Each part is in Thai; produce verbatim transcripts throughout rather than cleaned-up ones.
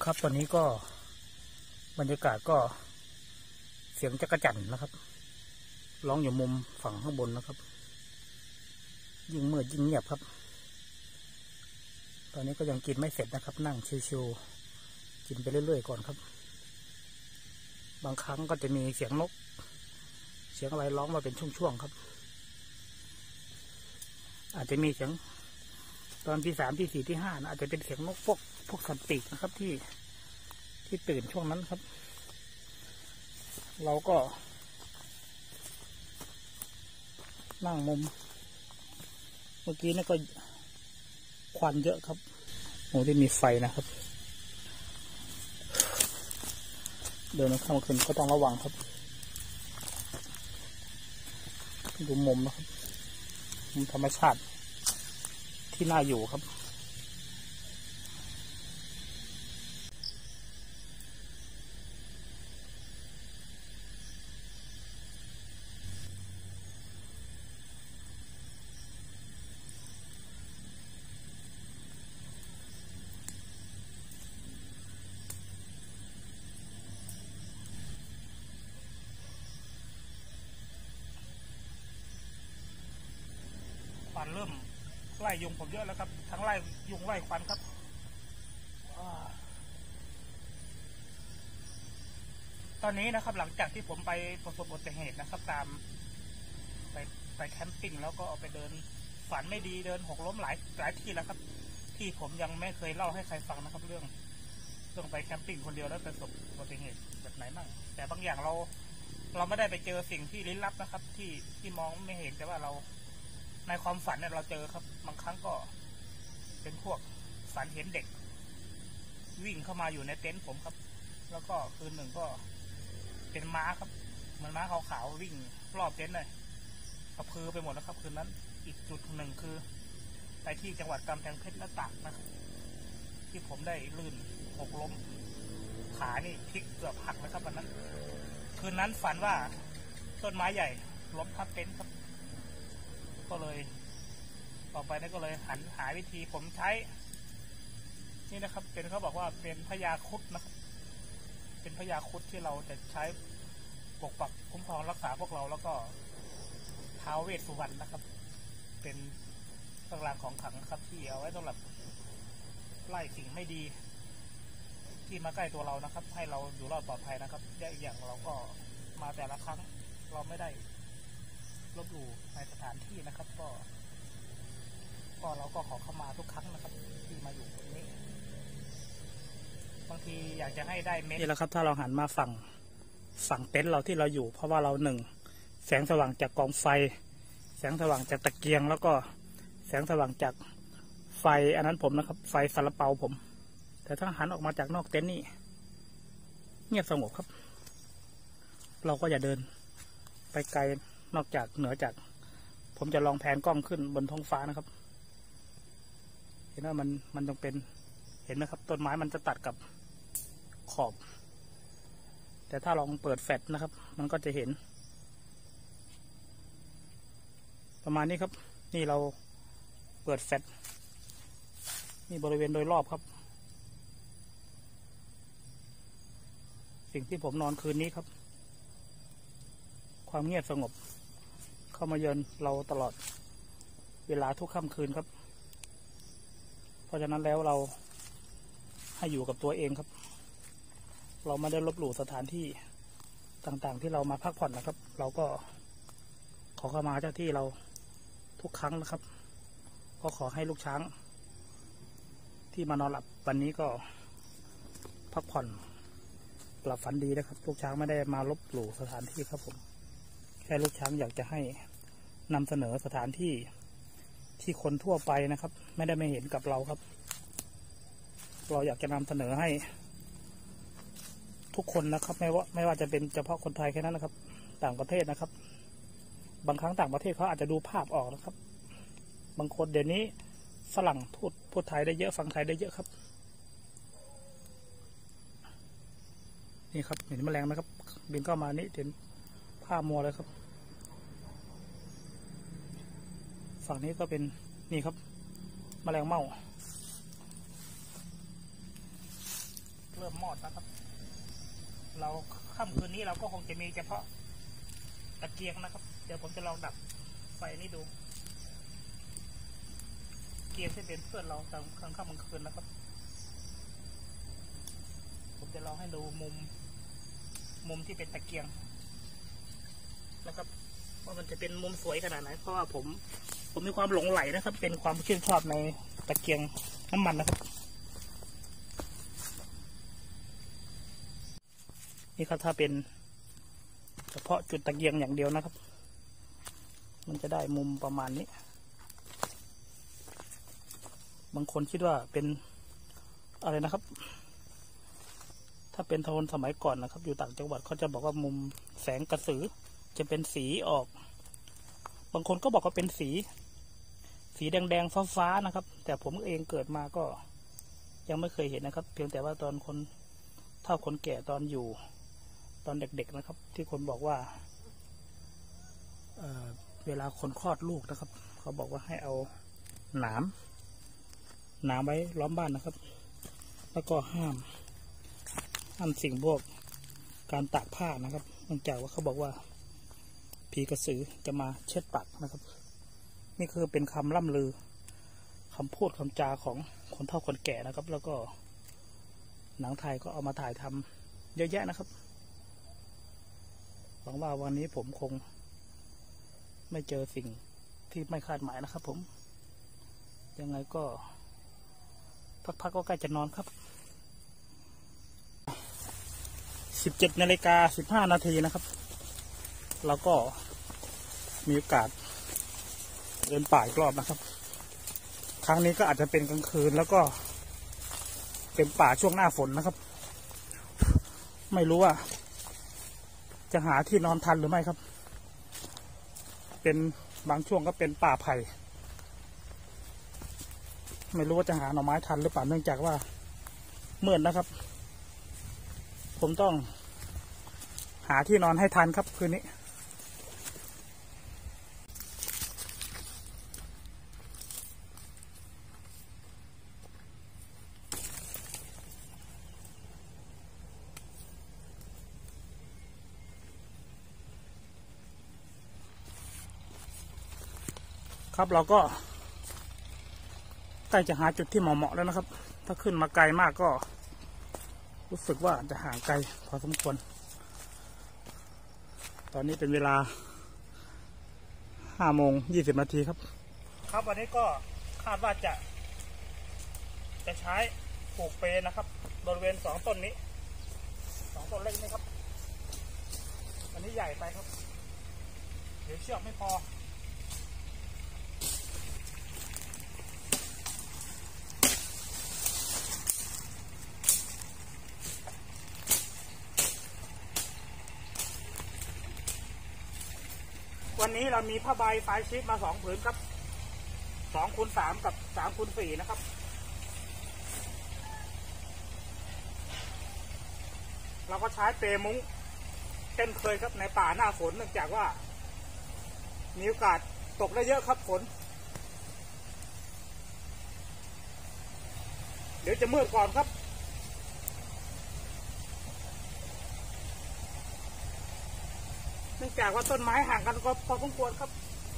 ครับตอนนี้ก็บรรยากาศก็เสียงจักรจั่นนะครับร้องอยู่มุมฝั่งข้างบนนะครับยิ่งมืดยิ่งเงียบครับตอนนี้ก็ยังกินไม่เสร็จนะครับนั่งชิวๆกินไปเรื่อยๆก่อนครับบางครั้งก็จะมีเสียงนกเสียงอะไรร้องมาเป็นช่วงๆครับอาจจะมีเสียงตอนที่สามที่สี่ที่ห้านะอาจจะเป็นเสียงนกพวกพวกสัตว์ปีกนะครับที่ที่ตื่นช่วงนั้นครับเราก็นั่งมุมเมื่อกี้นี่ก็ควันเยอะครับโอ้ที่มีไฟนะครับเดินข้ามคืนก็ต้องระวังครับดูมุมนะครับมุมธรรมชาติที่น่าอยู่ครับควันเริ่มไล่ยุงผมเยอะแล้วครับทั้งไล่ยุงไล่ควันครับตอนนี้นะครับหลังจากที่ผมไปประสบอุบัติเหตุนะครับตามไปไปแคมปิ้งแล้วก็เอาไปเดินฝันไม่ดีเดินหกล้มหลายหลายที่แล้วครับที่ผมยังไม่เคยเล่าให้ใครฟังนะครับเรื่องเรื่องไปแคมปิ้งคนเดียวแล้วประสบอุบัติเหตุแบบไหนบ้างแต่บางอย่างเราเราไม่ได้ไปเจอสิ่งที่ลี้ลับนะครับที่ที่มองไม่เห็นแต่ว่าเราในความฝันเนี่ยเราเจอครับบางครั้งก็เป็นพวกฝันเห็นเด็กวิ่งเข้ามาอยู่ในเต็นท์ผมครับแล้วก็คืนหนึ่งก็เป็นม้าครับเหมือนม้าขาวๆวิ่งรอบเต็นท์เลยกระพือไปหมดแล้วครับคืนนั้นอีกจุดหนึ่งคือไปที่จังหวัดกำแพงเพชรและตากนะครับที่ผมได้ลื่นหกล้มขานี่พลิกเกือบหักนะครับวันนั้นคืนนั้นฝันว่าต้นไม้ใหญ่ล้มทับเต็นท์ครับก็เลยต่อไปนี่ก็เลยหันหาวิธีผมใช้นี่นะครับเป็นเขาบอกว่าเป็นพญาครุฑนะครับเป็นพญาครุฑที่เราจะใช้ปกปักคุ้มครองรักษาพวกเราแล้วก็ท้าวเวสสุวรรณนะครับเป็นเครื่องรางของขลังครับที่เอาไว้สำหรับไล่สิ่งไม่ดีที่มาใกล้ตัวเรานะครับให้เราอยู่รอดปลอดภัยนะครับและอีกอย่างเราก็มาแต่ละครั้งเราไม่ได้ลบหลู่ในสถานที่นะครับก็ก็เราก็ขอเข้ามาทุกครั้งนะครับที่มาอยู่ตรงนี้บางทีอยากจะให้ได้เม็ดนี่แหละครับถ้าเราหันมาฝั่งฝั่งเต็นท์เราที่เราอยู่เพราะว่าเราหนึ่งแสงสว่างจากกองไฟแสงสว่างจากตะเกียงแล้วก็แสงสว่างจากไฟอันนั้นผมนะครับไฟซาลาเปาผมแต่ถ้าหันออกมาจากนอกเต็นท์นี่เงียบสงบครับเราก็อย่าเดินไปไกลนอกจากเหนือจากผมจะลองแผนกล้องขึ้นบนท้องฟ้านะครับเห็นว่ามันมันต้องเป็นเห็นไหมครับต้นไม้มันจะตัดกับขอบแต่ถ้าลองเปิดแฟลชนะครับมันก็จะเห็นประมาณนี้ครับนี่เราเปิดแฟลชนี่บริเวณโดยรอบครับสิ่งที่ผมนอนคืนนี้ครับความเงียบสงบเข้ามาเยือนเราตลอดเวลาทุกค่ำคืนครับเพราะฉะนั้นแล้วเราให้อยู่กับตัวเองครับเราไม่ได้ลบหลู่สถานที่ต่างๆที่เรามาพักผ่อนนะครับเราก็ขอเข้ามาเจ้าที่เราทุกครั้งนะครับก็ขอให้ลูกช้างที่มานอนหลับวันนี้ก็พักผ่อนหลับฝันดีนะครับลูกช้างไม่ได้มาลบหลู่สถานที่ครับผมแค่ลูกช้างอยากจะให้นำเสนอสถานที่ที่คนทั่วไปนะครับไม่ได้ไม่เห็นกับเราครับเราอยากจะนำเสนอให้ทุกคนนะครับไม่ว่าไม่ว่าจะเป็นเฉพาะคนไทยแค่นั้นนะครับต่างประเทศนะครับบางครั้งต่างประเทศเขาอาจจะดูภาพออกนะครับบางคนเดี๋ยวนี้ฝรั่งพูดพูดไทยได้เยอะฟังไทยได้เยอะครับนี่ครับเห็นแมลงไหมครับบินเข้ามานี่เห็นผ้ามัวเลยครับฝั่งนี้ก็เป็นนี่ครับแมลงเม่าเลมมอดนะครับ เราค่ำคืนนี้เราก็คงจะมีเฉพาะตะเกียงนะครับเดี๋ยวผมจะลองดับไฟนี้ดูเกียงที่เป็นเพื่อนเราตอนกลางค่ำกลางคืนนะครับผมจะลองให้ดูมุมมุมที่เป็นตะเกียงนะครับว่ามันจะเป็นมุมสวยขนาดไหนเพราะว่าผมผมมีความหลงใหลนะครับ เป็นความชื่นชอบในตะเกียงน้ำมันนะครับนี่ครับถ้าเป็นเฉพาะจุดตะเกียงอย่างเดียวนะครับมันจะได้มุมประมาณนี้บางคนคิดว่าเป็นอะไรนะครับถ้าเป็นโทนสมัยก่อนนะครับอยู่ต่างจังหวัดเขาจะบอกว่ามุมแสงกระสือจะเป็นสีออกบางคนก็บอกว่าเป็นสีสีแดงๆฟ้าๆนะครับแต่ผมเองเกิดมาก็ยังไม่เคยเห็นนะครับเพียงแต่ว่าตอนคนเฒ่าคนแก่ตอนอยู่ตอนเด็กๆนะครับที่คนบอกว่า เอ่อ เวลาคนคลอดลูกนะครับเขาบอกว่าให้เอาหนามหนามไว้ล้อมบ้านนะครับแล้วก็ห้ามห้ามสิ่งพวกการตากผ้านะครับเนื่องจากว่าเขาบอกว่าผีกระสือจะมาเช็ดปากนะครับนี่คือเป็นคำล่ำลือคำพูดคำจาของคนเฒ่าคนแก่นะครับแล้วก็หนังไทยก็เอามาถ่ายทำเยอะแยะนะครับหวังว่าวันนี้ผมคงไม่เจอสิ่งที่ไม่คาดหมายนะครับผมยังไงก็พักๆก็ใกล้จะนอนครับสิบเจ็ดนาฬิกาสิบห้านาทีนะครับแล้วก็มีโอกาสเดินป่าอีกรอบนะครับครั้งนี้ก็อาจจะเป็นกลางคืนแล้วก็เป็นป่าช่วงหน้าฝนนะครับไม่รู้ว่าจะหาที่นอนทันหรือไม่ครับเป็นบางช่วงก็เป็นป่าไผ่ไม่รู้ว่าจะหาหน่อไม้ทันหรือเปล่าเนื่องจากว่ามืดนะครับผมต้องหาที่นอนให้ทันครับคืนนี้ครับเราก็ใกล้จะหาจุดที่เหมาะๆแล้วนะครับถ้าขึ้นมาไกลมากก็รู้สึกว่าจะห่างไกลพอสมควรตอนนี้เป็นเวลาห้าโมงยี่สิบนาทีครับครับวันนี้ก็คาดว่าจะจะใช้ปลูกเปนะครับบริเวณสองต้นนี้สองต้นเล็กนี่ครับอันนี้ใหญ่ไปครับเดี๋ยวเชือกไม่พอวันนี้เรามีผ้าใบไฟชีทมาสองผืนครับสองคูณสามกับสามคูณสี่นะครับเราก็ใช้เปมุ้งเช่นเคยครับในป่าหน้าฝนเนื่องจากว่ามีโอกาสตกได้เยอะครับฝนเดี๋ยวจะมืดก่อนครับเนื่องจากว่าต้นไม้ห่างกันก็พอสมควรครับ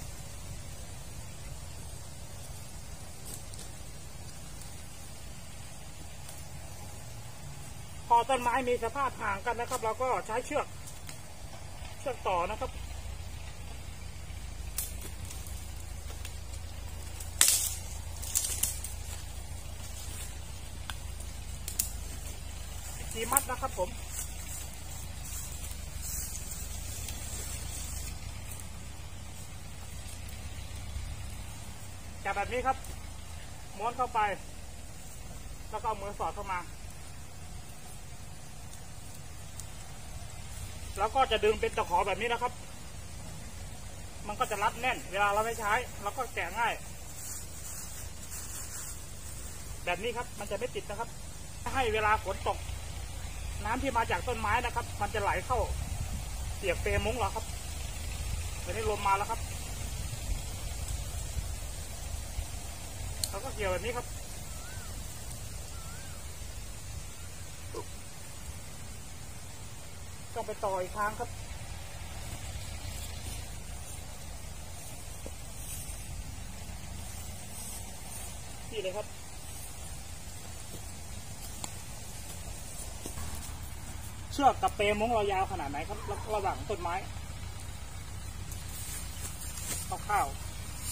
พอต้นไม้มีสภาพห่างกันนะครับเราก็ใช้เชือกเชือกต่อนะครับสีมัดนะครับผมจับแบบนี้ครับม้วนเข้าไปแล้วก็เอามือสอดเข้ามาแล้วก็จะดึงเป็นตะขอแบบนี้นะครับมันก็จะรัดแน่นเวลาเราไม่ใช้เราก็แกะง่ายแบบนี้ครับมันจะไม่ติดนะครับให้เวลาฝนตกน้ำที่มาจากต้นไม้นะครับมันจะไหลเข้าเสียบเปรมุ้งเราครับตอนนี้ลมมาแล้วครับเราก็เกี่ยวแบบนี้ครับต้องไปต่ออีกทางครับนี่เลยครับเชือกกับเปรมุ้งเรายาวขนาดไหนครับระหว่างต้นไม้คร่าวๆ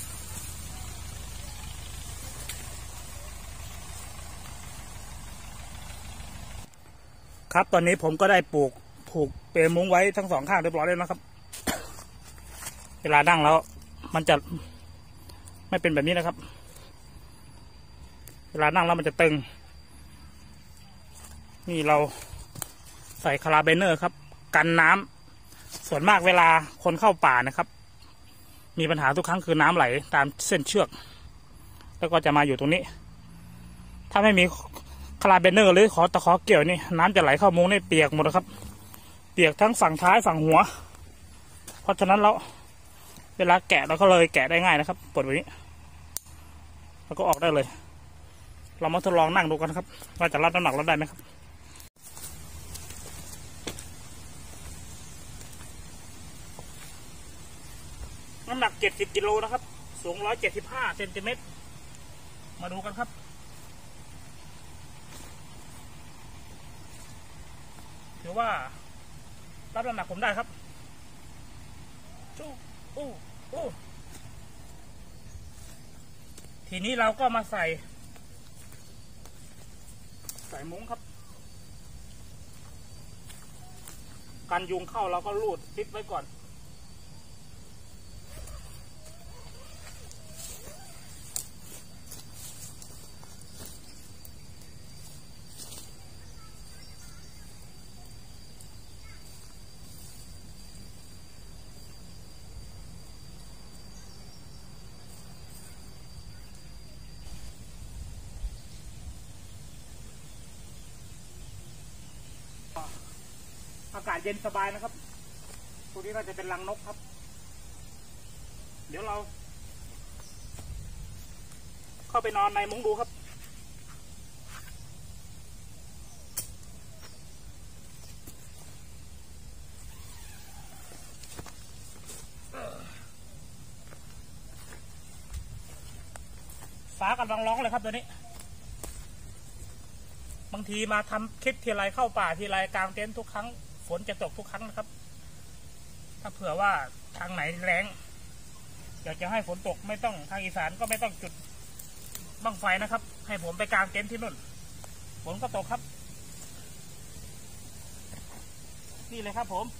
ครับตอนนี้ผมก็ได้ปลูกผูกเปรมุ้งไว้ทั้งสองข้างเรียบร้อยแล้วนะครับ เวลานั่งแล้วมันจะไม่เป็นแบบนี้นะครับเวลานั่งแล้วมันจะตึงนี่เราใส่คาราเบเนอร์ครับกันน้ำส่วนมากเวลาคนเข้าป่านะครับมีปัญหาทุกครั้งคือน้ำไหลตามเส้นเชือกแล้วก็จะมาอยู่ตรงนี้ถ้าไม่มีคาราเบเนอร์หรือขอตะขอเกี่ยวนี่น้ำจะไหลเข้ามุ้งนี่เปียกหมดนะครับเปียกทั้งฝั่งท้ายฝั่งหัวเพราะฉะนั้นเราเวลาแกะเราก็เลยแกะได้ง่ายนะครับปลดแบบนี้แล้วก็ออกได้เลยเรามาทดลองนั่งดูกันครับว่าจะรับน้ำหนักเราได้ไหมครับน้ำหนักเจ็ดสิบกิโลนะครับสูงร้อยเจ็ดสิบห้าเซนติเมตรมาดูกันครับถือว่ารับน้ำหนักผมได้ครับจู้อู้อู้ทีนี้เราก็มาใส่ใส่มุ้งครับกันยุงเข้าเราก็รูดซิปไว้ก่อนอากาศเย็นสบายนะครับตรงนี้ก็จะเป็นรังนกครับเดี๋ยวเราเข้าไปนอนในมุ้งดูครับฟ้ากำลังร้องเลยครับตัวนี้บางทีมาทำคลิปทีไรเข้าป่าทีไรกลางเต็นท์ทุกครั้งฝนจะตกทุกครั้งนะครับถ้าเผื่อว่าทางไหนแรงอยากจะให้ฝนตกไม่ต้องทางอีสานก็ไม่ต้องจุดบั้งไฟนะครับให้ผมไปกางเต็นท์ที่นู่นฝนก็ตกครับนี่เลยครับผม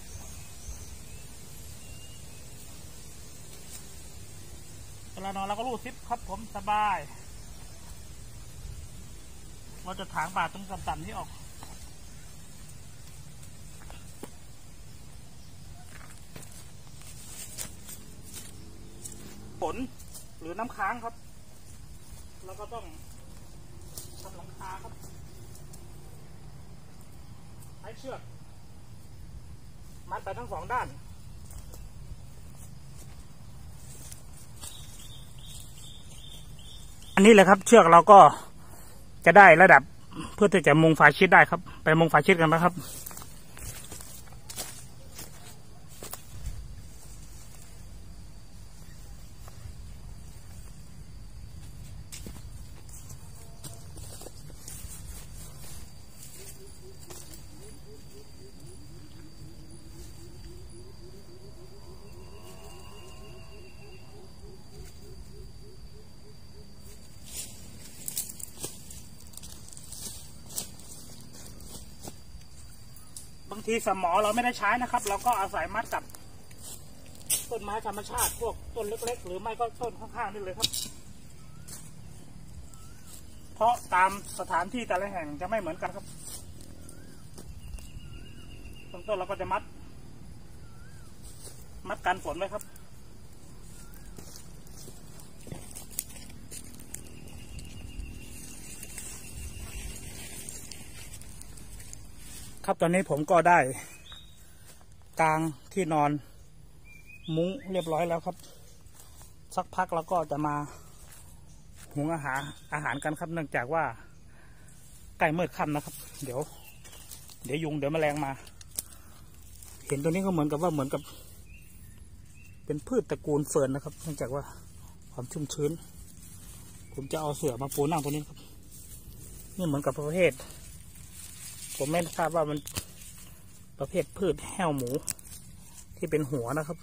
เวลานอนเราก็รูดซิปครับผมสบายเราจะถางป่าตรงต่ำๆนี้ออกฝนหรือน้ำค้างครับเราก็ต้องทำหลังคาครับใช้เชือกมัดไปทั้งสองด้านอันนี้แหละครับเชือกเราก็จะได้ระดับเพื่อที่จะมุงฝาชิดได้ครับไปมุงฝาชิดกันนะครับบางทีสมอเราไม่ได้ใช้นะครับเราก็อาศัยมัดกับต้นไม้ธรรมชาติพวกต้นเล็กๆหรือไม่ก็ต้นข้างๆนี่เลยครับเพราะตามสถานที่แต่ละแห่งจะไม่เหมือนกันครับต้นต้นเราก็จะมัดมัดกันฝนไว้ครับครับตอนนี้ผมก็ได้กางที่นอนมุ้งเรียบร้อยแล้วครับสักพักแล้วก็จะมาหุงอาหารอาหารกันครับเนื่องจากว่าใกล้มืดค่ำนะครับเดี๋ยวเดี๋ยวยุงเดี๋ยวแมลงมาเห็นตัวนี้ก็เหมือนกับว่าเหมือนกับเป็นพืชตระกูลเฟิร์นนะครับเนื่องจากว่าความชุ่มชื้นผมจะเอาเสื่อมาปูนั่งตัวนี้ครับนี่เหมือนกับประเภทผมไม่ทราบว่ามันประเภทพืชแห้วหมูที่เป็นหัวนะครับ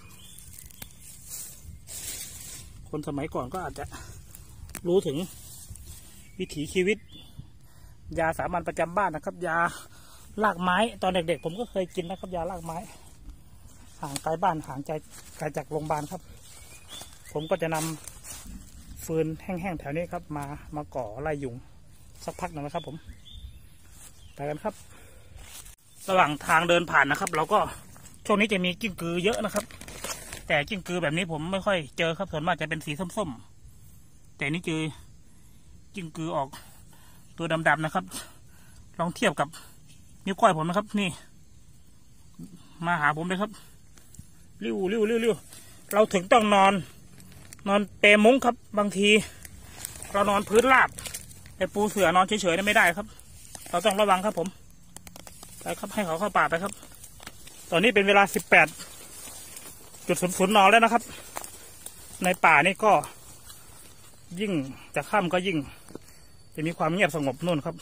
คนสมัยก่อนก็อาจจะรู้ถึงวิถีชีวิตยาสามัญประจำบ้านนะครับยาลากไม้ตอนเด็กๆผมก็เคยกินนะครับยาลากไม้ห่างไกลบ้านห่างใจไกลจากโรงพยาบาลครับผมก็จะนำฟืนแห้งๆแถวนี้ครับมามาก่อไล่ยุงสักพักหนึ่งนะครับผมไปกันครับระหว่างทางเดินผ่านนะครับเราก็ช่วงนี้จะมีกิ้งกือเยอะนะครับแต่กิ้งกือแบบนี้ผมไม่ค่อยเจอครับส่วนมากจะเป็นสีส้มๆแต่นี่เจอกิ้งกือออกตัวดำๆนะครับลองเทียบกับนิ้วก้อยผมนะครับนี่มาหาผมเลยครับริ้วริ้วริ้วริ้วเราถึงต้องนอนนอนเปมุ้งครับบางทีเรานอนพื้นราบแต่ปูเสื่อนอนเฉยๆไม่ได้ครับเราต้องระวังครับผมไปครับให้เขาเข้าป่าไปครับตอนนี้เป็นเวลาสิบแปดจุดศูนย์ศูนย์นแล้วนะครับในป่านี่ก็ยิ่งจะค่ำก็ยิ่งจะมีความเงียบสงบนู่นครับ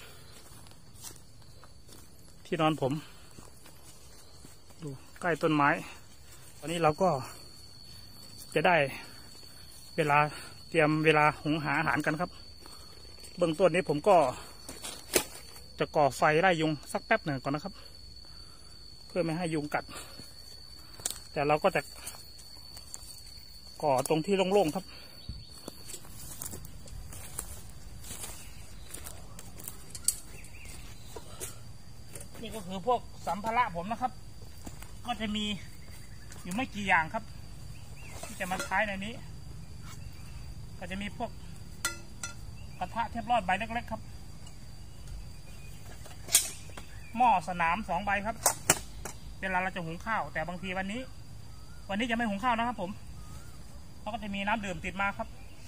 ที่นอนผมดูใกล้ต้นไม้ตอนนี้เราก็จะได้เวลาเตรียมเวลาหุงหาอาหารกันครับเบื้องต้นนี้ผมก็จะก่อไฟไล่ยุงสักแป๊บหนึ่งก่อนนะครับเพื่อไม่ให้ยุงกัดแต่เราก็จะก่อตรงที่โล่งๆครับนี่ก็คือพวกสัมภาระผมนะครับก็จะมีอยู่ไม่กี่อย่างครับที่จะมาใช้ในนี้ก็จะมีพวกกระทะเทฟลอนใบเล็กๆครับหม้อสนามสองใบครับเวลาเราจะหุงข้าวแต่บางทีวันนี้วันนี้จะไม่หุงข้าวนะครับผมเราก็จะมีน้ำดื่มติดมาครับ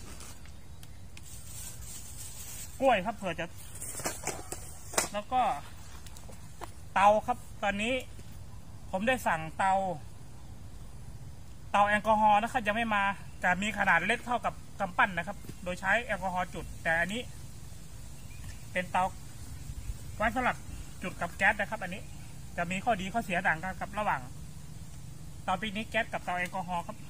กล้วยครับเผื่อจะแล้วก็เตาครับตอนนี้ผมได้สั่งเตาเตาแอลกอฮอล์นะครับยังไม่มาแต่มีขนาดเล็กเท่ากับกำปั้นนะครับโดยใช้แอลกอฮอล์จุดแต่อันนี้เป็นเตาไว้สำหรับจุดกับแก๊สนะครับอันนี้จะมีข้อดีข้อเสียต่างกันกับระหว่างเตาปิกนิกแก๊สกับเตาแอลกอฮอล์ครับ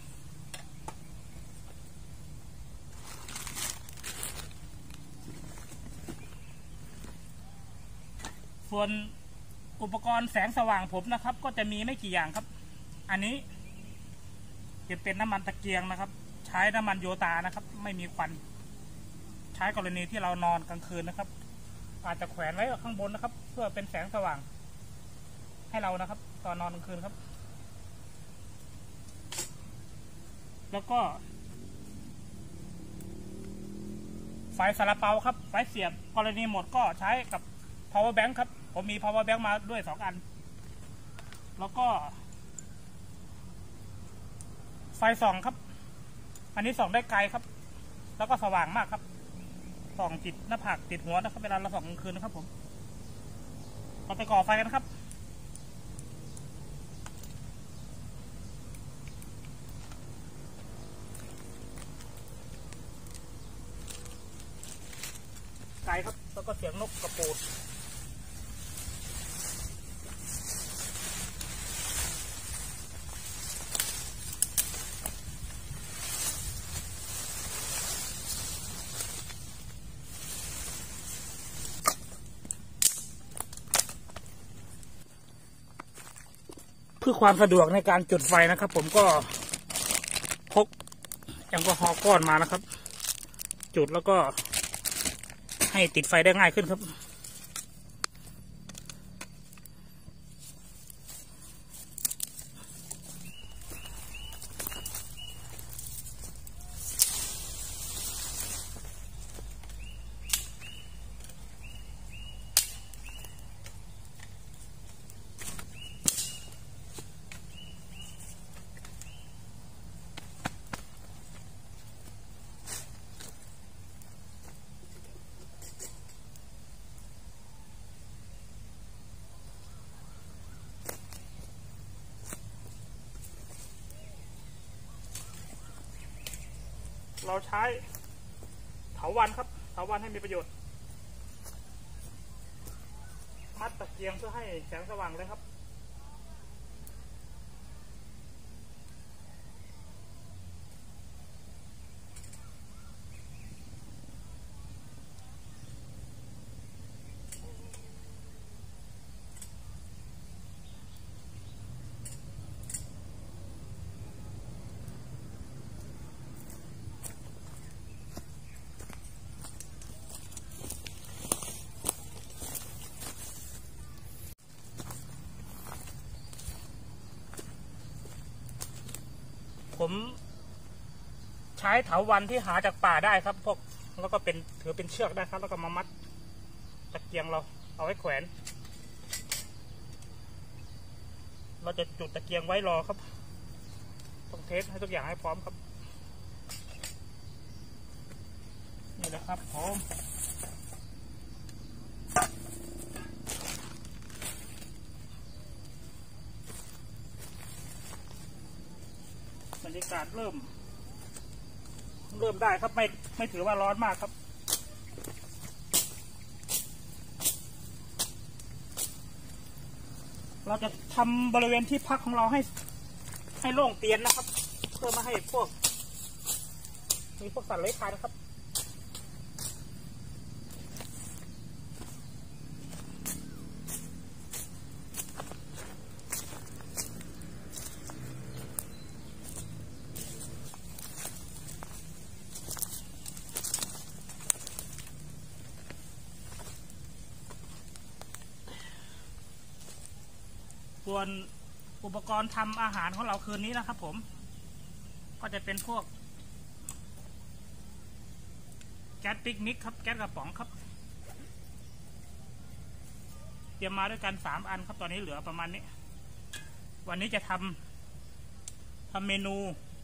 ส่วนอุปกรณ์แสงสว่างผมนะครับก็จะมีไม่กี่อย่างครับอันนี้จะเป็นน้ำมันตะเกียงนะครับใช้น้ำมันโยตานะครับไม่มีควันใช้กรณีที่เรานอนกลางคืนนะครับอาจจะแขวนไว้ข้างบนนะครับเพื่อเป็นแสงสว่างให้เรานะครับตอนนอนกลางคืนครับแล้วก็ไฟซาลาเปาครับไฟเสียบกรณีหมดก็ใช้กับ power bank ครับผมมี power bank มาด้วยสองอันแล้วก็ไฟส่องครับอันนี้ส่องได้ไกลครับแล้วก็สว่างมากครับส่องติดหน้าผากติดหัวนะครับเวลาเราส่องกลางคืนนะครับผมเราไปก่อไฟกันครับไกลครับแล้วก็เสียงนกกระปูดเพื่อความสะดวกในการจุดไฟนะครับผมก็พกแอลกอฮอล์ก้อนมานะครับจุดแล้วก็ให้ติดไฟได้ง่ายขึ้นครับเราใช้เถาวัลย์ครับเถาวัลย์ให้มีประโยชน์มัดตะเกียงเพื่อให้แสงสว่างเลยครับผมใช้เถาวัลย์ที่หาจากป่าได้ครับพวกแล้วก็เป็นถือเป็นเชือกได้ครับแล้วก็มามัดตะเกียงเราเอาไว้แขวนเราจะจุดตะเกียงไว้รอครับต้องเทสให้ทุกอย่างให้พร้อมครับนี่แหละครับผมบรรยากาศเริ่มเริ่มได้ครับไม่ไม่ถือว่าร้อนมากครับเราจะทำบริเวณที่พักของเราให้ให้โล่งเตียนนะครับเพื่อมาให้พวกมีพวกสัตว์เลื้อยคลานนะครับส่วนอุปกรณ์ทำอาหารของเราคืนนี้นะครับผมก็จะเป็นพวกแก๊สปิกนิกครับแก๊สกระป๋องครับเตรียมมาด้วยกันสามอันครับตอนนี้เหลือประมาณนี้วันนี้จะทำทำเมนู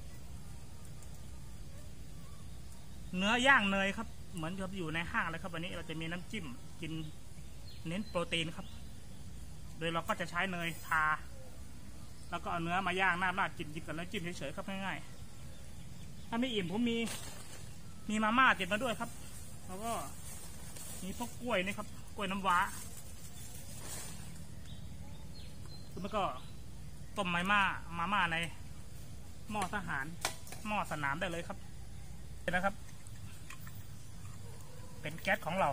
เนื้อย่างเนยครับเหมือนกับอยู่ในห้างเลยครับวันนี้เราจะมีน้ำจิ้มกินเน้นโปรตีนครับโดยเราก็จะใช้เนยทาแล้วก็เอาเนื้อมาย่างหน้าราดกินกินกับน้ำจิ้มเฉยๆครับง่ายๆถ้าไม่อิ่มผมมีมีมาม่าติดมาด้วยครับแล้วก็มีพวกกล้วยนี่ครับกล้วยน้ำว้าแล้วก็ต้มไม้ม่ามาม่าในหม้อทหารหม้อสนามได้เลยครับเห็นนะครับเป็นแก๊สของเรา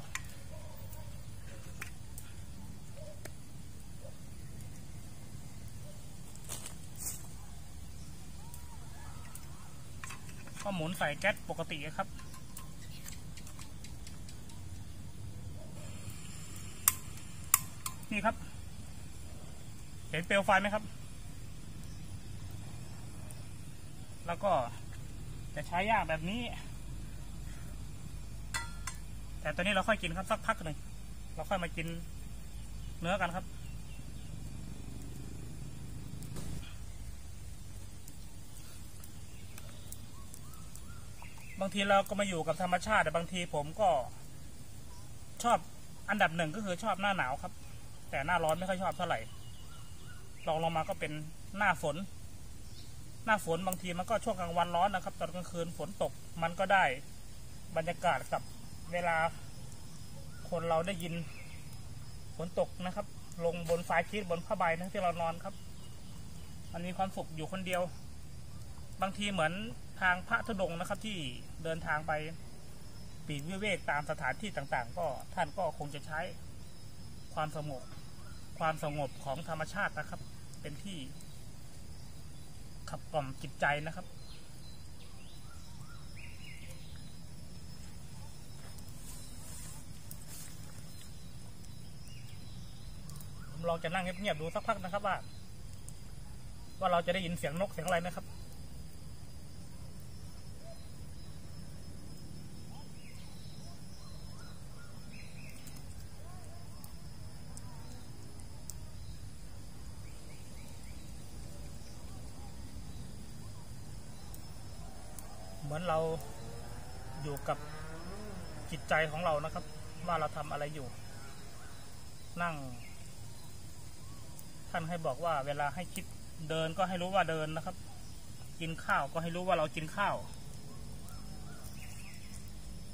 ก็หมุนใส่แก๊สปกติครับนี่ครับเห็นเปลวไฟไหมครับแล้วก็จะใช้ย่างแบบนี้แต่ตอนนี้เราค่อยกินครับสักพักหนึ่งเราค่อยมากินเนื้อกันครับบางทีเราก็มาอยู่กับธรรมชาติแต่บางทีผมก็ชอบอันดับหนึ่งก็คือชอบหน้าหนาวครับแต่หน้าร้อนไม่ค่อยชอบเท่าไหร่ลองลงมาก็เป็นหน้าฝนหน้าฝนบางทีมันก็ช่วงกลางวันร้อนนะครับตอนกลางคืนฝนตกมันก็ได้บรรยากาศกับเวลาคนเราได้ยินฝนตกนะครับลงบนฝาชีทบนผ้าใบนะที่เรานอนครับมันมีความสุขอยู่คนเดียวบางทีเหมือนทางพระธุดงค์นะครับที่เดินทางไปปีกวิเวกตามสถานที่ต่างๆก็ท่านก็คงจะใช้ความสงบความสงบของธรรมชาตินะครับเป็นที่ขับกล่อมจิตใจนะครับผมลองจะนั่งเงียบๆดูสักพักนะครับว่าว่าเราจะได้ยินเสียงนกเสียงอะไรนะครับเหมือนเราอยู่กับจิตใจของเรานะครับว่าเราทำอะไรอยู่นั่งท่านให้บอกว่าเวลาให้คิดเดินก็ให้รู้ว่าเดินนะครับกินข้าวก็ให้รู้ว่าเรากินข้าว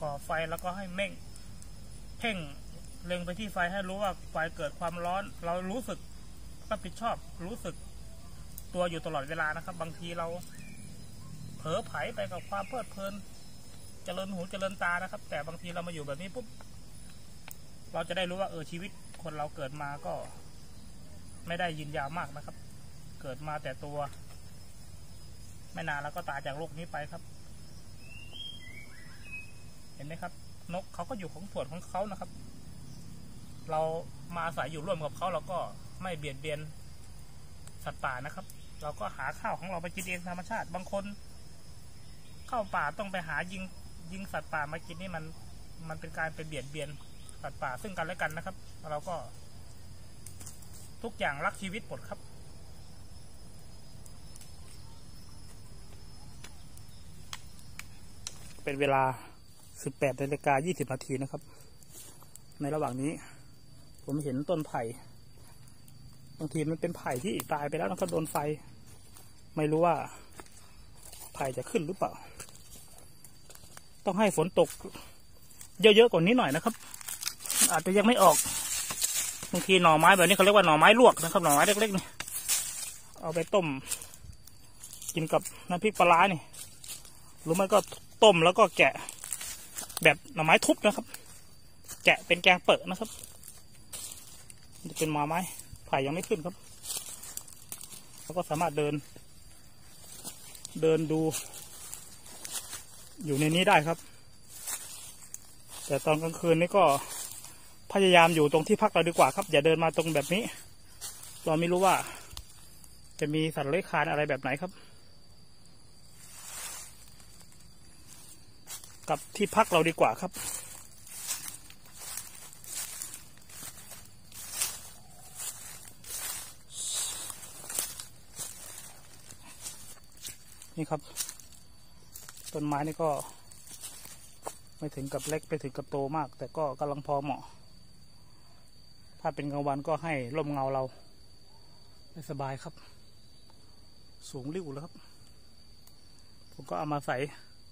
ก่อไฟแล้วก็ให้เม่งเพ่งเล็งไปที่ไฟให้รู้ว่าไฟเกิดความร้อนเรารู้สึกรับผิดชอบรู้สึกตัวอยู่ตลอดเวลานะครับบางทีเราเผลอไผลไปกับความเพลิดเพลินเจริญหูเจริญตานะครับแต่บางทีเรามาอยู่แบบนี้ปุ๊บเราจะได้รู้ว่าเออชีวิตคนเราเกิดมาก็ไม่ได้ยืนยาวมากนะครับเกิดมาแต่ตัวไม่นานแล้วก็ตายจากโลกนี้ไปครับเห็นไหมครับนกเขาก็อยู่ของส่วนของเขานะครับเรามาอาศัยอยู่ร่วมกับเขาเราก็ไม่เบียดเบียนสัตว์ป่านะครับเราก็หาข้าวของเราไปกินเองธรรมชาติบางคนเข้าป่าต้องไปหายิงยิงสัตว์ป่ามากินนี่มันมันเป็นการไปเบียดเบียนสัตว์ป่าซึ่งกันและกันนะครับเราก็ทุกอย่างรักชีวิตหมดครับเป็นเวลาสิบแปดนาฬิกายี่สิบนาทีนะครับในระหว่างนี้ผมเห็นต้นไผ่บางทีมันเป็นไผ่ที่ตายไปแล้วนะครับโดนไฟไม่รู้ว่าไผ่จะขึ้นหรือเปล่าต้องให้ฝนตกเยอะๆกว่านี้หน่อยนะครับอาจจะยังไม่ออกบางทีหน่อไม้แบบนี้เขาเรียกว่าหน่อไม้ลวกนะครับหน่อไม้เล็กๆนี่เอาไปต้มกินกับน้ำพริกปลาเนี่ยหรือไม่ก็ต้มแล้วก็แกะแบบหน่อไม้ทุบนะครับแกะเป็นแกงเปิดนะครับจะเป็นหน่อไม้ไผ่ยังไม่ขึ้นครับแล้วก็สามารถเดินเดินดูอยู่ในนี้ได้ครับแต่ตอนกลางคืนนี่ก็พยายามอยู่ตรงที่พักเราดีกว่าครับอย่าเดินมาตรงแบบนี้เราไม่รู้ว่าจะมีสัตว์เลื้อยคลานอะไรแบบไหนครับกับที่พักเราดีกว่าครับนี่ครับต้นไม้นี่ก็ไม่ถึงกับเล็กไปถึงกับโตมากแต่ก็กำลังพอเหมาะถ้าเป็นกลางวันก็ให้ร่มเงาเราได้สบายครับสูงริ้วแล้วครับผมก็เอามาใส่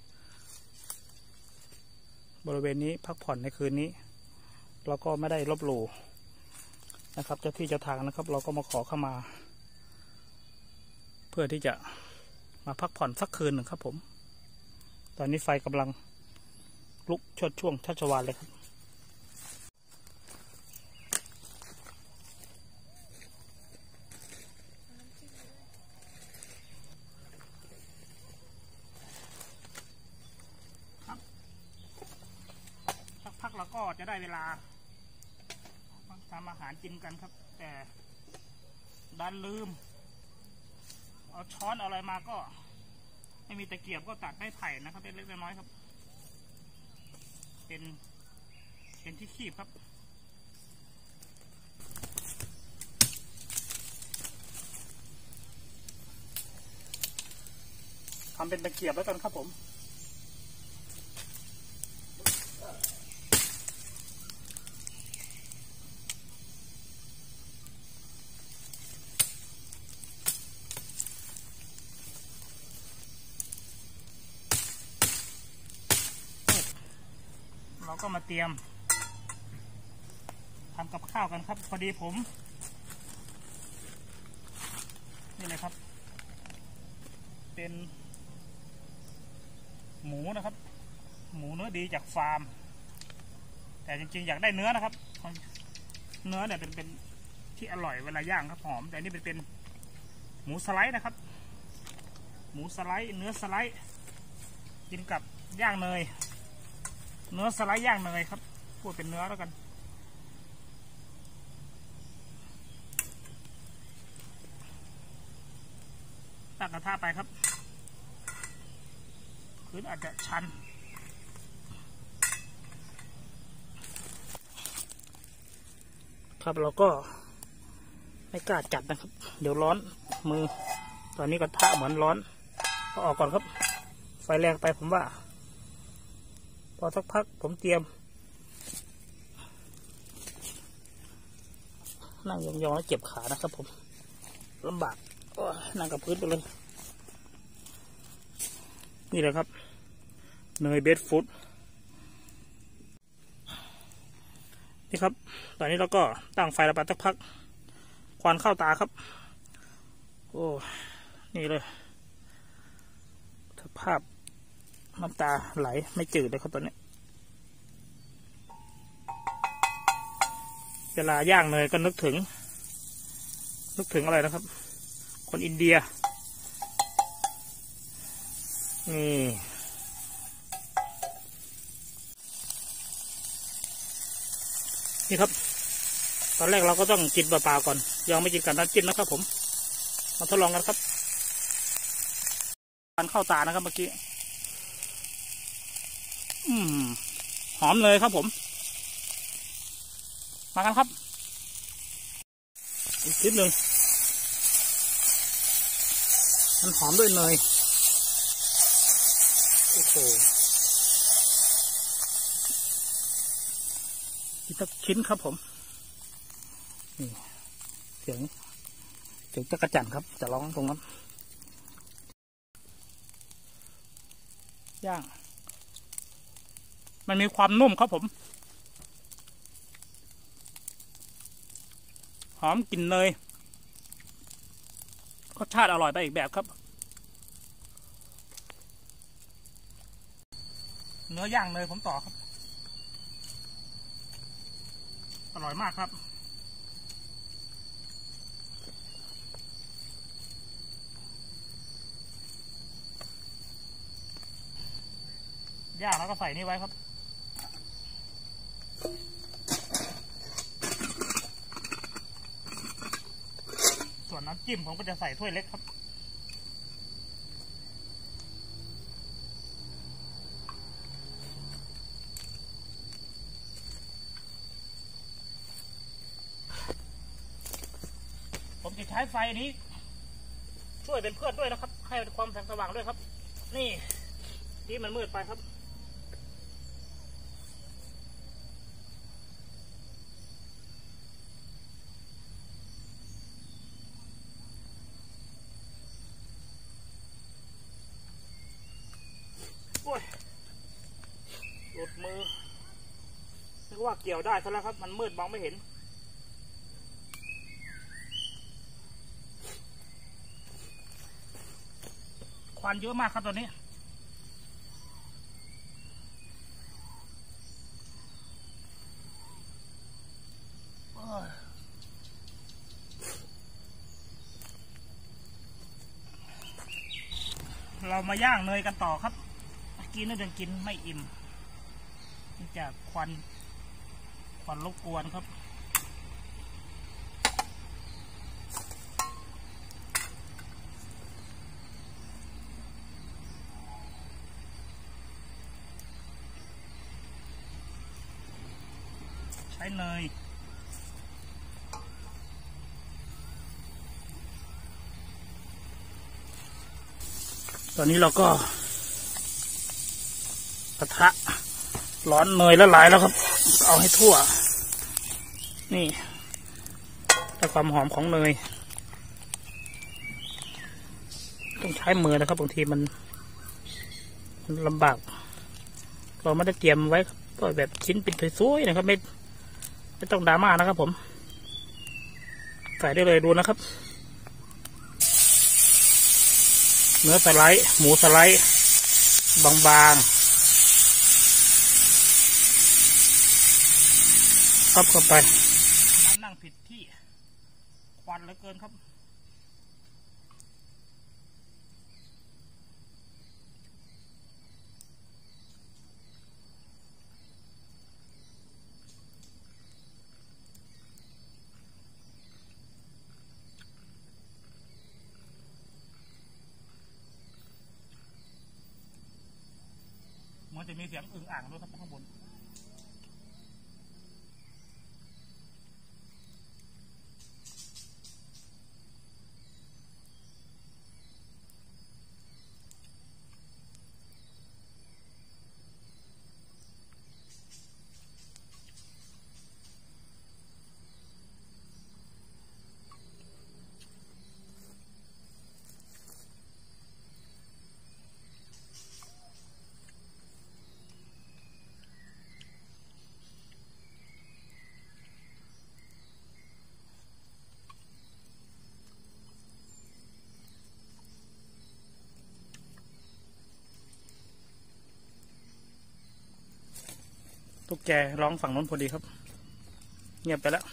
บริเวณนี้พักผ่อนในคืนนี้เราก็ไม่ได้ลบหลู่นะครับเจ้าที่เจ้าทางนะครับเราก็มาขอเข้ามาเพื่อที่จะมาพักผ่อนสักคืนหนึ่งครับผมตอนนี้ไฟกำลังลุกชดช่วงชัชวาลเลยครับสักพักเราก็จะได้เวลาทำอาหารกินกันครับแต่ดันลืมเอาช้อนอะไรมาก็ไม่มีตะเกียบก็ตัดไม้ไผ่นะครับเล็กๆน้อยๆครับเป็นเป็นที่คีบครับทำเป็นตะเกียบแล้วกันครับผมเราก็มาเตรียมทำกับข้าวกันครับพอดีผมนี่เลยครับเป็นหมูนะครับหมูเนื้อดีจากฟาร์มแต่จริงๆอยากได้เนื้อนะครับเนื้อเนี่ยเป็นเป็นที่อร่อยเวลาย่างครับหอมแต่นี่เป็นเป็นหมูสไลด์นะครับหมูสไลด์เนื้อสไลด์กินกับย่างเนยเนื้อสไลด์ย่างเนยครับพูดเป็นเนื้อแล้วกันตั้งกระทะไปครับพื้นอาจจะชันครับเราก็ไม่กล้าจับนะครับเดี๋ยวร้อนมือตอนนี้กระทะเหมือนร้อนก็ออกก่อนครับไฟแรงไปผมว่าพอสักพักผมเตรียมนั่งยองๆแล้วเจ็บขานะครับผมลำบากนั่งกับพื้นไปเลยนี่แหละครับเนยเบสฟู้ดนี่ครับตอนนี้เราก็ตั้งไฟระเบิดสักพักควันเข้าตาครับโอ้นี่เลยสภาพน้ำตาไหลไม่จืดเลยครับตอนนี้เวลาย่างเนยก็นึกถึงนึกถึงอะไรนะครับคนอินเดียนี่นี่ครับตอนแรกเราก็ต้องกินเปล่าๆก่อนยังไม่กินกับน้ำจิ้มนะครับผมมาทดลองกันครับควันเข้าตานะครับเมื่อกี้อืมหอมเลยครับผมมากันครับอีกคลิปหนึ่งมันหอมด้วยเนยโอ้โหอีกสักชิ้นครับผมนี่เสียงเสียงจักรจั่นครับจะร้องตรงนั้นย่างมันมีความนุ่มครับผมหอมกลิ่นเนยรสชาติอร่อยไปอีกแบบครับเนื้อย่างเนยผมต่อครับอร่อยมากครับย่างแล้วก็ใส่นี่ไว้ครับส่วนน้ำจิ้มผมก็จะใส่ถ้วยเล็กครับผมจะใช้ไฟนี้ช่วยเป็นเพื่อนด้วยนะครับให้ความแสงสว่างด้วยครับนี่ที่มันมืดไปครับโอ้ยหลุดมือนึกว่าเกี่ยวได้ซะแล้วครับมันมืดมองไม่เห็นควันเยอะมากครับตอนนี้เรามาย่างเนยกันต่อครับกินน่าจะกินไม่อิ่มนี่จากควันควันรบกวนครับใช้เนยตอนนี้เราก็กระทะร้อนเนยละลายแล้วครับเอาให้ทั่วนี่แต่ความหอมของเนยต้องใช้มือนะครับบางทีมันมันลำบากเราไม่ได้เตรียมไว้ก็แบบชิ้นเป็นสวยๆนะครับไม่ไม่ต้องดราม่านะครับผมใส่ได้เลยดูนะครับเนื้อสไลด์หมูสไลด์บางๆครับเข้าไปนั่งผิดที่ควันเหลือเกินครับมันจะมีเสียงอึ่งอ่างด้วยครับข้างบนตุ๊กแกร้องฝั่งโน้นพอดีครับเงียบไปแล้ว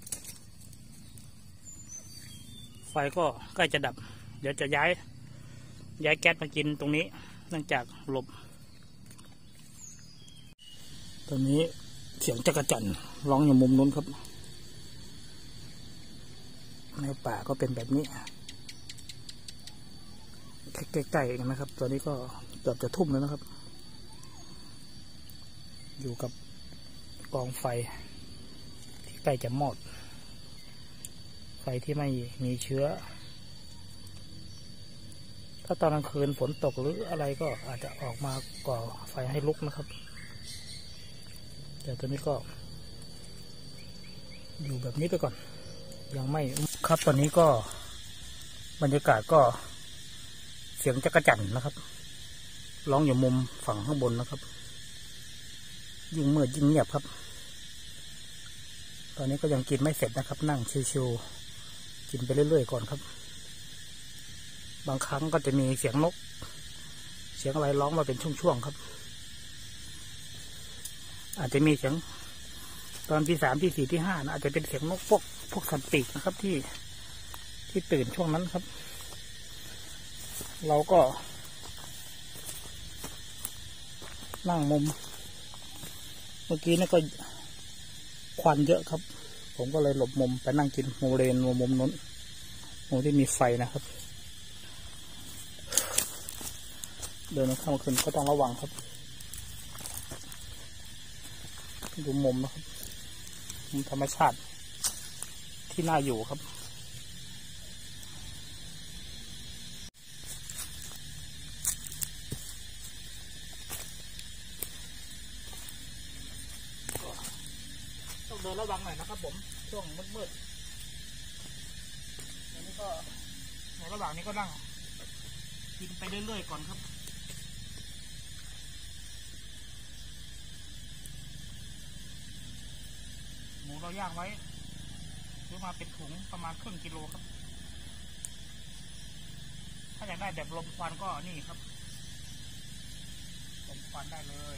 ไฟก็ใกล้จะดับเดี๋ยวจะย้ายย้ายแก๊สมากินตรงนี้เนื่องจากหลบตอนนี้เสียงจักรจั่นร้องอยู่มุมนู้นครับในป่าก็เป็นแบบนี้ใกล้ๆกันนะครับตอนนี้ก็เกือบจะทุ่มแล้วนะครับอยู่กับกองไฟที่ใกล้จะมอดไฟที่ไม่มีเชื้อถ้าตอนกลางคืนฝนตกหรืออะไรก็อาจจะออกมาก่อไฟให้ลุกนะครับแต่ตอนนี้ก็อยู่แบบนี้ไปก่อนยังไม่ครับตอนนี้ก็บรรยากาศก็เสียงจักรจั่นนะครับร้องอยู่มุมฝั่งข้างบนนะครับยิ่งมืดยิ่งเงียบครับตอนนี้ก็ยังกินไม่เสร็จนะครับนั่งชิวๆกินไปเรื่อยๆก่อนครับบางครั้งก็จะมีเสียงนกเสียงอะไรร้องมาเป็นช่วงๆครับอาจจะมีเสียงตอนที่สามที่สี่ที่ห้านะอาจจะเป็นเสียงนกพวกพวกสัตว์ปีกนะครับที่ที่ตื่นช่วงนั้นครับเราก็นั่งมุมเมื่อกี้นี่ก็ควันเยอะครับผมก็เลยหลบมุมไปนั่งกินโมเรนมุมนู้นมุมที่มีไฟนะครับเดินเข้ามาคืนก็ต้องระวังครับดูมุมนะครับมุมธรรมชาติที่น่าอยู่ครับต้องเดินระวังหน่อยนะครับผมช่วงมืดๆอันนี้ก็ในระหว่างนี้ก็นั่งกินไปเรื่อยๆก่อนครับหมูเราย่างไว้ซื้อมาเป็นถุงประมาณครึ่งกิโลครับถ้าอยากได้แบบลมควันก็นี่ครับลมควันได้เลย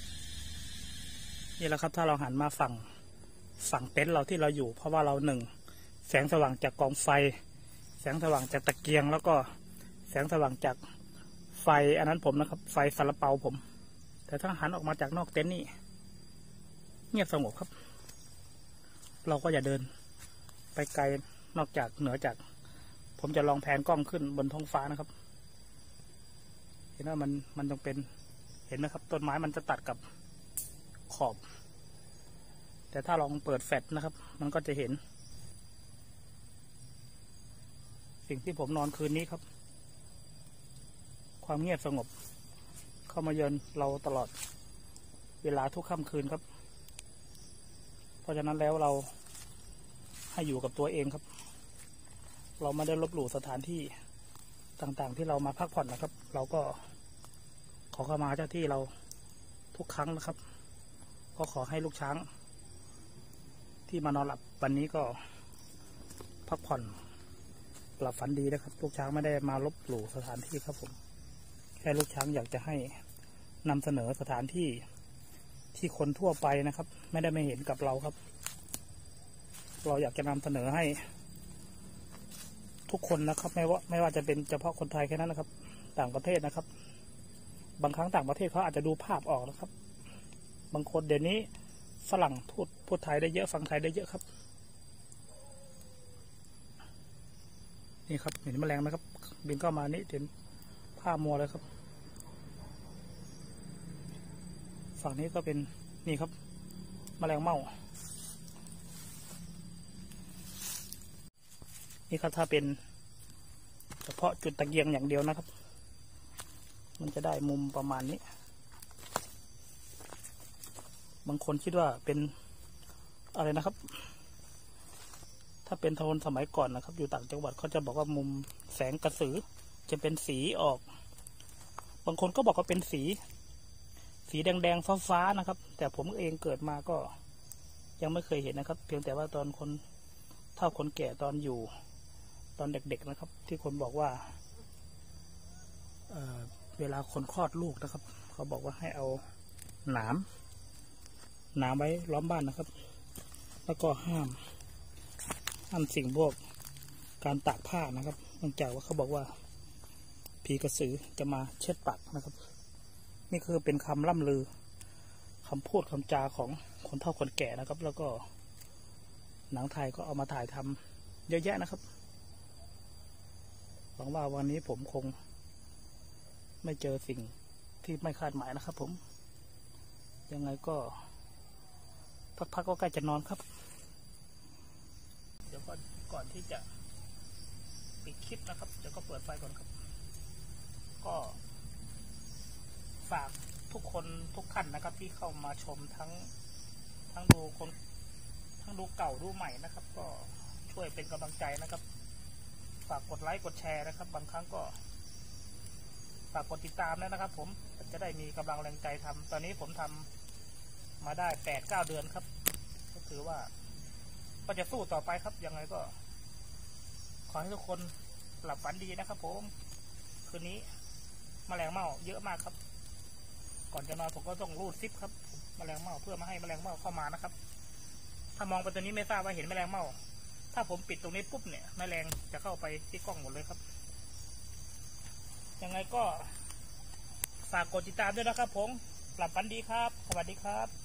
นี่แหละครับถ้าเราหันมาฝั่งฝั่งเต็นท์เราที่เราอยู่เพราะว่าเราหนึ่งแสงสว่างจากกองไฟแสงสว่างจากตะเกียงแล้วก็แสงสว่างจากไฟอันนั้นผมนะครับไฟซาลาเปาผมแต่ถ้าหันออกมาจากนอกเต็นท์นี่เงียบสงบครับเราก็อย่าเดินไปไกลนอกจากเหนือจากผมจะลองแผนกล้องขึ้นบนท้องฟ้านะครับเห็นว่ามันมันต้องเป็นเห็นนะครับต้นไม้มันจะตัดกับขอบแต่ถ้าลองเปิดแฟลชนะครับมันก็จะเห็นสิ่งที่ผมนอนคืนนี้ครับความเงียบสงบเข้ามาเยือนเราตลอดเวลาทุกค่ำคืนครับเพราะฉะนั้นแล้วเราให้อยู่กับตัวเองครับเราไม่ได้ลบหลู่สถานที่ต่างๆที่เรามาพักผ่อนนะครับเราก็ขอเข้ามาเจ้าที่เราทุกครั้งนะครับก็ขอให้ลูกช้างที่มานอนหลับวันนี้ก็พักผ่อนหลับฝันดีนะครับลูกช้างไม่ได้มาลบหลู่สถานที่ครับผมแค่ลูกช้างอยากจะให้นำเสนอสถานที่ที่คนทั่วไปนะครับไม่ได้ไม่เห็นกับเราครับเราอยากจะนำเสนอให้ทุกคนนะครับไม่ว่าไม่ว่าจะเป็นเฉพาะคนไทยแค่นั้นนะครับต่างประเทศนะครับบางครั้งต่างประเทศเขาอาจจะดูภาพออกนะครับบางคนเดี๋ยวนี้ฝรั่งพูดพูดไทยได้เยอะฟังไทยได้เยอะครับนี่ครับเห็นแมลงไหมครับบินเข้ามานี่เห็นผ้ามัวเลยครับฝั่งนี้ก็เป็นนี่ครับแมลงเม่านี่ครับถ้าเป็นเฉพาะจุดตะเกียงอย่างเดียวนะครับมันจะได้มุมประมาณนี้บางคนคิดว่าเป็นอะไรนะครับถ้าเป็นโทนสมัยก่อนนะครับอยู่ต่างจังหวัดเขาจะบอกว่ามุมแสงกระสือจะเป็นสีออกบางคนก็บอกว่าเป็นสีสีแดงๆฟ้าๆนะครับแต่ผมเองเกิดมาก็ยังไม่เคยเห็นนะครับเพียงแต่ว่าตอนคนเฒ่าคนแก่ตอนอยู่ตอนเด็กๆนะครับที่คนบอกว่า เ, เวลาคนคลอดลูกนะครับเขาบอกว่าให้เอาหนามหนาไว้ล้อมบ้านนะครับแล้วก็ห้ามห้ามสิ่งพวกการตากผ้านะครับเนื่องจากว่าเขาบอกว่าผีกระสือจะมาเช็ดปากนะครับนี่คือเป็นคำล่ำลือคำพูดคำจาของคนเฒ่าคนแก่นะครับแล้วก็หนังไทยก็เอามาถ่ายทำเยอะแยะนะครับหวังว่าวันนี้ผมคงไม่เจอสิ่งที่ไม่คาดหมายนะครับผมยังไงก็พักๆก็ใกล้จะนอนครับเดี๋ยวก่อนก่อนที่จะปิดคลิปนะครับเดี๋ยวก็เปิดไฟก่อนครับก็ฝากทุกคนทุกท่านนะครับที่เข้ามาชมทั้งทั้งดูคนทั้งดูเก่าดูใหม่นะครับก็ช่วยเป็นกำลังใจนะครับฝากกดไลค์กดแชร์นะครับบางครั้งก็ฝากกดติดตามด้วยนะครับผมจะได้มีกำลังแรงใจทำตอนนี้ผมทำมาได้แปดเก้าเดือนครับก็ถือว่าก็จะสู้ต่อไปครับยังไงก็ขอให้ทุกคนหลับฝันดีนะครับผมคืนนี้แมลงเม่าเยอะมากครับก่อนจะนอนผมก็ต้องรูดซิปครับแมลงเม่าเพื่อไม่ให้แมลงเม่าเข้ามานะครับถ้ามองไปตัวนี้ไม่ทราบว่าเห็นแมลงเม่าถ้าผมปิดตรงนี้ปุ๊บเนี่ยแมลงจะเข้าไปที่กล้องหมดเลยครับยังไงก็ฝากกดติดตามด้วยนะครับผมหลับฝันดีครับสวัสดีครับ